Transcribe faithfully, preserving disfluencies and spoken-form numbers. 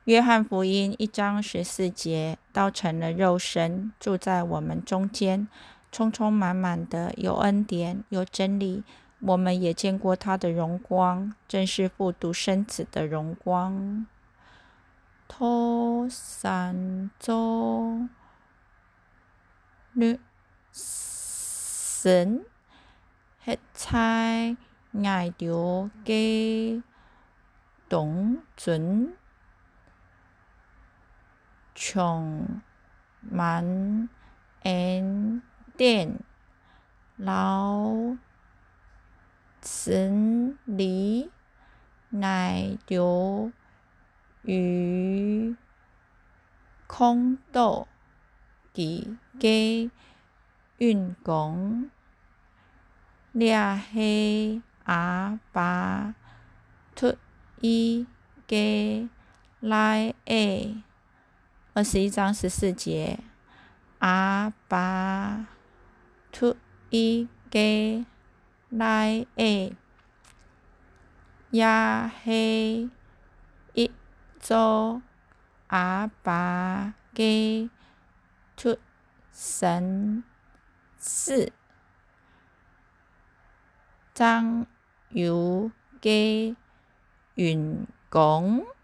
约翰福音一章十四节，道成了肉身，住在我们中间，充充满满的有恩典，有真理。我们也见过他的荣光，正是父独生子的荣光。토산조 nữ神 hết thảy ngài điều kế tổng chuẩn充满恩典，老真理，乃流于空道己嘅运功，掠係阿爸出伊嘅來誒。二十一章十四节，阿爸出伊嘅來誒，也係一座阿爸嘅出生子，彰有嘅員工。